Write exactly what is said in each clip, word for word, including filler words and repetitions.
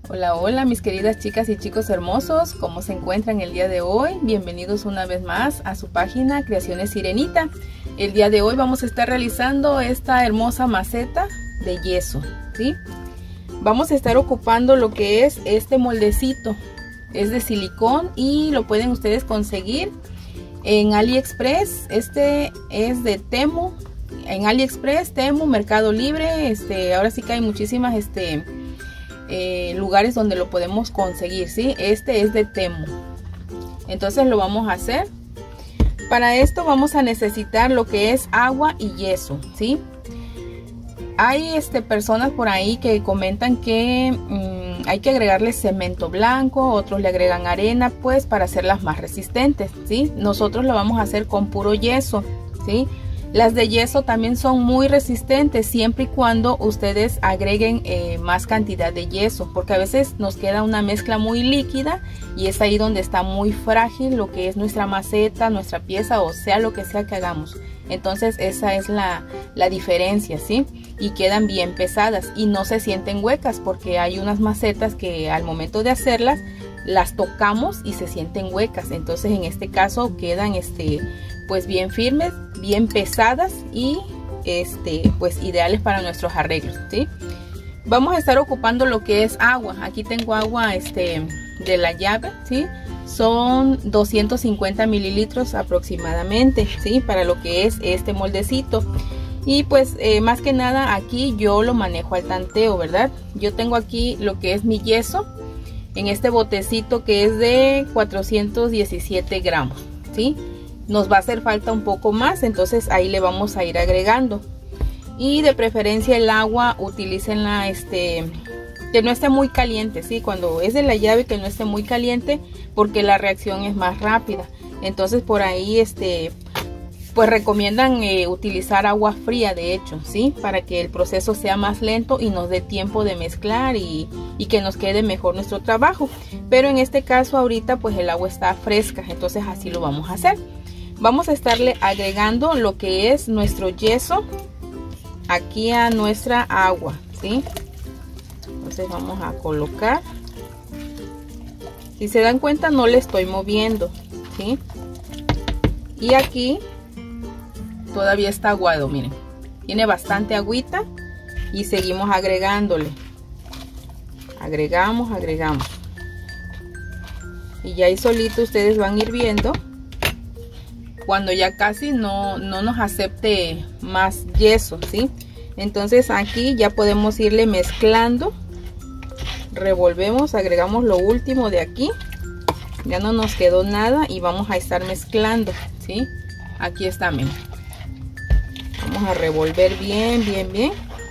Hola, hola mis queridas chicas y chicos hermosos, ¿cómo se encuentran el día de hoy? Bienvenidos una vez más a su página Creaciones Sirenita. El día de hoy vamos a estar realizando esta hermosa maceta de yeso, ¿sí? Vamos a estar ocupando lo que es este moldecito, es de silicón y lo pueden ustedes conseguir en AliExpress. Este es de Temu, en AliExpress, Temu, Mercado Libre, este, ahora sí que hay muchísimas este Eh, lugares donde lo podemos conseguir, ¿sí? Este es de Temu. Entonces lo vamos a hacer. Para esto vamos a necesitar lo que es agua y yeso, ¿sí? Hay este, personas por ahí que comentan que mmm, hay que agregarle cemento blanco, otros le agregan arena, pues para hacerlas más resistentes, ¿sí? Nosotros lo vamos a hacer con puro yeso, ¿sí? Las de yeso también son muy resistentes siempre y cuando ustedes agreguen eh, más cantidad de yeso, porque a veces nos queda una mezcla muy líquida y es ahí donde está muy frágil lo que es nuestra maceta, nuestra pieza, o sea lo que sea que hagamos. Entonces esa es la, la diferencia, ¿sí? Y quedan bien pesadas y no se sienten huecas, porque hay unas macetas que al momento de hacerlas las tocamos y se sienten huecas. Entonces en este caso quedan este pues bien firmes, bien pesadas y este pues ideales para nuestros arreglos, ¿sí? Vamos a estar ocupando lo que es agua. Aquí tengo agua este de la llave, ¿sí? Son doscientos cincuenta mililitros aproximadamente, ¿sí? Para lo que es este moldecito. Y pues eh, más que nada aquí yo lo manejo al tanteo, ¿verdad? Yo tengo aquí lo que es mi yeso en este botecito que es de cuatrocientos diecisiete gramos, ¿sí? Nos va a hacer falta un poco más, entonces ahí le vamos a ir agregando. Y de preferencia el agua, utilícenla este, que no esté muy caliente, ¿sí? Cuando es de la llave, que no esté muy caliente, porque la reacción es más rápida. Entonces por ahí este pues recomiendan eh, utilizar agua fría, de hecho, ¿sí? Para que el proceso sea más lento y nos dé tiempo de mezclar y, y que nos quede mejor nuestro trabajo. Pero en este caso ahorita pues el agua está fresca, entonces así lo vamos a hacer. Vamos a estarle agregando lo que es nuestro yeso aquí a nuestra agua, ¿sí? Entonces vamos a colocar. Si se dan cuenta no le estoy moviendo, ¿sí? Y aquí todavía está aguado, miren. Tiene bastante agüita y seguimos agregándole. Agregamos, agregamos. Y ya ahí solito ustedes van a ir viendo cuando ya casi no, no nos acepte más yeso, ¿sí? Entonces aquí ya podemos irle mezclando. Revolvemos, agregamos lo último de aquí. Ya no nos quedó nada y vamos a estar mezclando, ¿sí? Aquí está, miren. Vamos a revolver bien, bien, bien.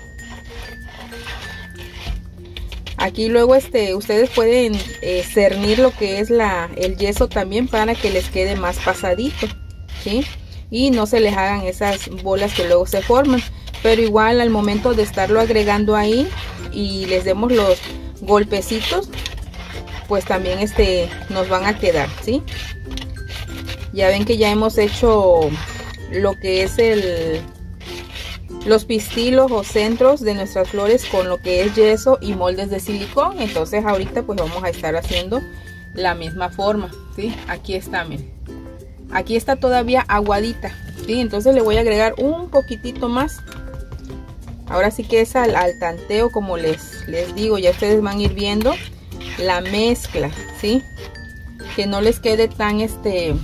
Aquí luego este, ustedes pueden eh, cernir lo que es la, el yeso también para que les quede más pasadito, ¿sí? Y no se les hagan esas bolas que luego se forman. Pero igual al momento de estarlo agregando ahí y les demos los golpecitos, pues también este, nos van a quedar, ¿sí? Ya ven que ya hemos hecho lo que es el... los pistilos o centros de nuestras flores con lo que es yeso y moldes de silicón. Entonces ahorita pues vamos a estar haciendo la misma forma, ¿sí? Aquí está, miren. Aquí está todavía aguadita, ¿sí? Entonces le voy a agregar un poquitito más. Ahora sí que es al, al tanteo, como les, les digo. Ya ustedes van a ir viendo la mezcla, ¿sí? Que no les quede tan este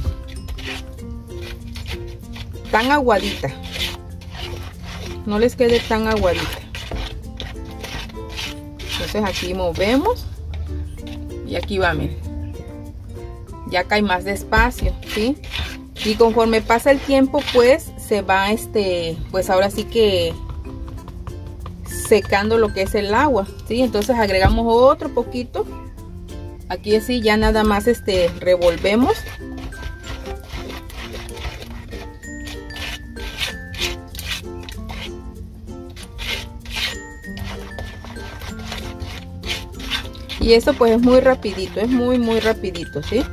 tan aguadita. No les quede tan aguadita. Entonces aquí movemos y aquí va, miren. Ya cae más despacio, ¿sí? Y conforme pasa el tiempo pues se va este pues ahora sí que secando lo que es el agua, ¿sí? Entonces agregamos otro poquito. Aquí así ya nada más este revolvemos. Y esto pues es muy rapidito, es muy muy rapidito, ¿sí?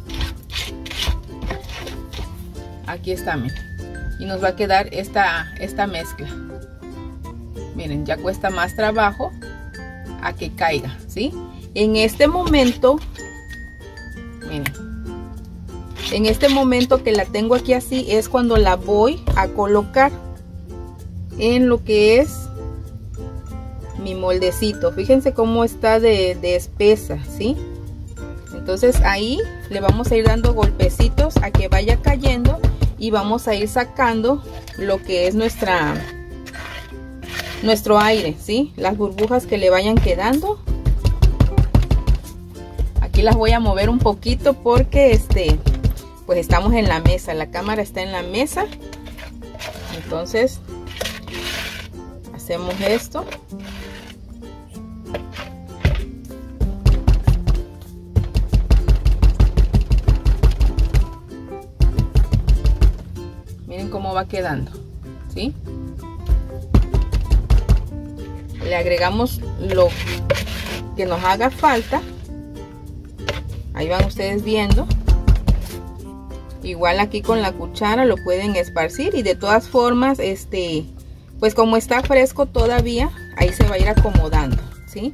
Aquí está, miren. Y nos va a quedar esta, esta mezcla. Miren, ya cuesta más trabajo a que caiga, ¿sí? En este momento, miren, en este momento que la tengo aquí así es cuando la voy a colocar en lo que es mi moldecito. Fíjense cómo está de, de espesa, ¿sí? Entonces ahí le vamos a ir dando golpecitos a que vaya cayendo y vamos a ir sacando lo que es nuestra nuestro aire, ¿sí? Las burbujas que le vayan quedando. Aquí las voy a mover un poquito porque este pues estamos en la mesa, la cámara está en la mesa. Entonces hacemos esto. Miren cómo va quedando, ¿sí? Le agregamos lo que nos haga falta. Ahí van ustedes viendo. Igual aquí con la cuchara lo pueden esparcir y de todas formas, este, pues como está fresco todavía, ahí se va a ir acomodando, ¿sí?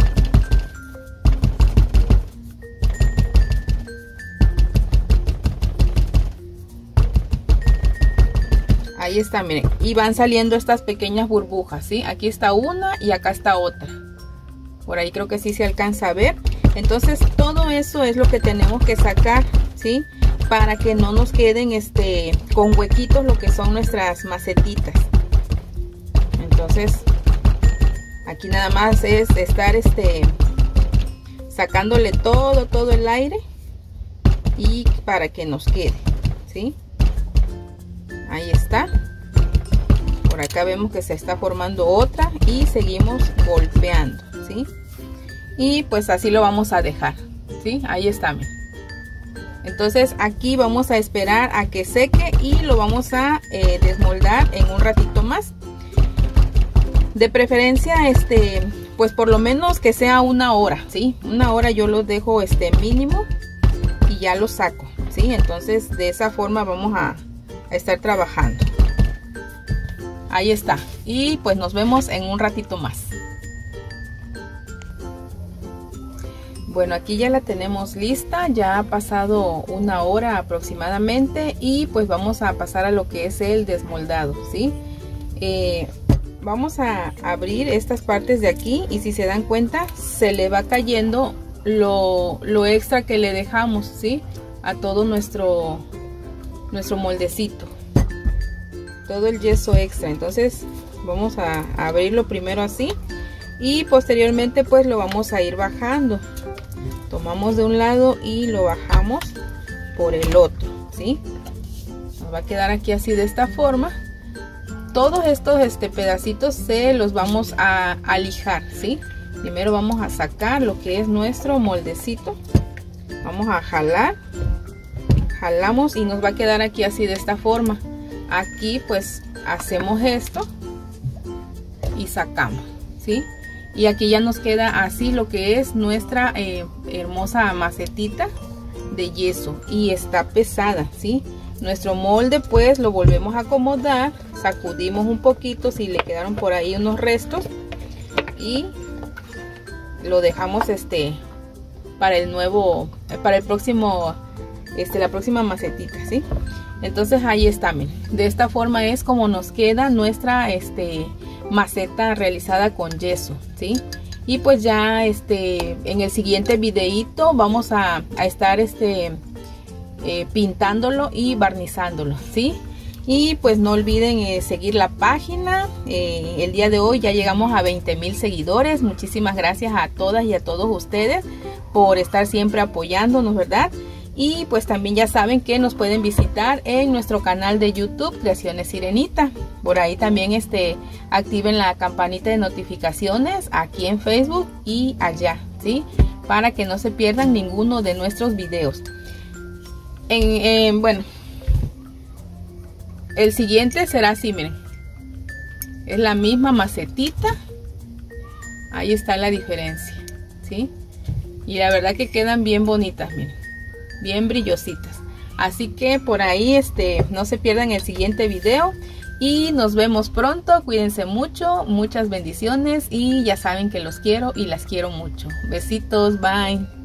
Ahí está, miren, y van saliendo estas pequeñas burbujas, ¿sí? Aquí está una y acá está otra. Por ahí creo que sí se alcanza a ver. Entonces todo eso es lo que tenemos que sacar, ¿sí? Para que no nos queden este, con huequitos lo que son nuestras macetitas. Entonces aquí nada más es estar este, sacándole todo, todo el aire y para que nos quede, ¿sí? Ahí está. Por acá vemos que se está formando otra y seguimos golpeando, ¿sí? Y pues así lo vamos a dejar, ¿sí? Ahí está. Entonces aquí vamos a esperar a que seque y lo vamos a eh, desmoldar en un ratito más. De preferencia, este, pues por lo menos que sea una hora, ¿sí? Una hora yo lo dejo este mínimo y ya lo saco, ¿sí? Entonces de esa forma vamos a estar trabajando. Ahí está, y pues nos vemos en un ratito más. Bueno, aquí ya la tenemos lista, ya ha pasado una hora aproximadamente y pues vamos a pasar a lo que es el desmoldado, ¿sí? Eh, vamos a abrir estas partes de aquí y si se dan cuenta se le va cayendo lo, lo extra que le dejamos, ¿sí? A todo nuestro nuestro moldecito, todo el yeso extra. Entonces vamos a abrirlo primero así y posteriormente pues lo vamos a ir bajando. Tomamos de un lado y lo bajamos por el otro, ¿sí? Nos va a quedar aquí así de esta forma. Todos estos este, pedacitos se los vamos a, a lijar, ¿sí? Primero vamos a sacar lo que es nuestro moldecito. Vamos a jalar. Jalamos y nos va a quedar aquí así de esta forma. Aquí pues hacemos esto y sacamos, ¿sí? Y aquí ya nos queda así lo que es nuestra eh, hermosa macetita de yeso y está pesada, ¿sí? Nuestro molde pues lo volvemos a acomodar, sacudimos un poquito si le quedaron por ahí unos restos y lo dejamos este para el nuevo, para el próximo, este la próxima macetita, ¿sí? Entonces ahí está, miren. De esta forma es como nos queda nuestra este maceta realizada con yeso, ¿sí? Y pues ya este en el siguiente videito vamos a, a estar este eh, pintándolo y barnizándolo, ¿sí? Y pues no olviden eh, seguir la página. Eh, el día de hoy ya llegamos a veinte mil seguidores. Muchísimas gracias a todas y a todos ustedes por estar siempre apoyándonos, ¿verdad? Y pues también ya saben que nos pueden visitar en nuestro canal de YouTube Creaciones Sirenita. Por ahí también este, activen la campanita de notificaciones aquí en Facebook y allá, ¿sí? Para que no se pierdan ninguno de nuestros videos. En, en, bueno, el siguiente será así, miren. Es la misma macetita. Ahí está la diferencia, ¿sí? Y la verdad que quedan bien bonitas, miren. Bien brillositas. Así que por ahí este no se pierdan el siguiente video Y nos vemos pronto, cuídense mucho, muchas bendiciones y ya saben que los quiero y las quiero mucho. Besitos, bye.